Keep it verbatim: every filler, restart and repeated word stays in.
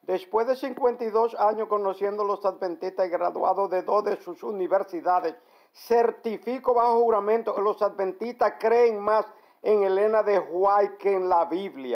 Después de cincuenta y dos años conociendo a los adventistas y graduado de dos de sus universidades, certifico bajo juramento que los adventistas creen más en Elena de White que en la Biblia.